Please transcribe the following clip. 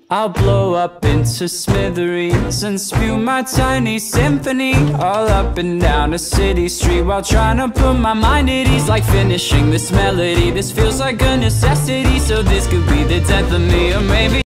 I'll blow up into smithereens and spew my tiny symphony all up and down a city street, while trying to put my mind at ease. Like finishing this melody, this feels like a necessity. So this could be the death of me, or maybe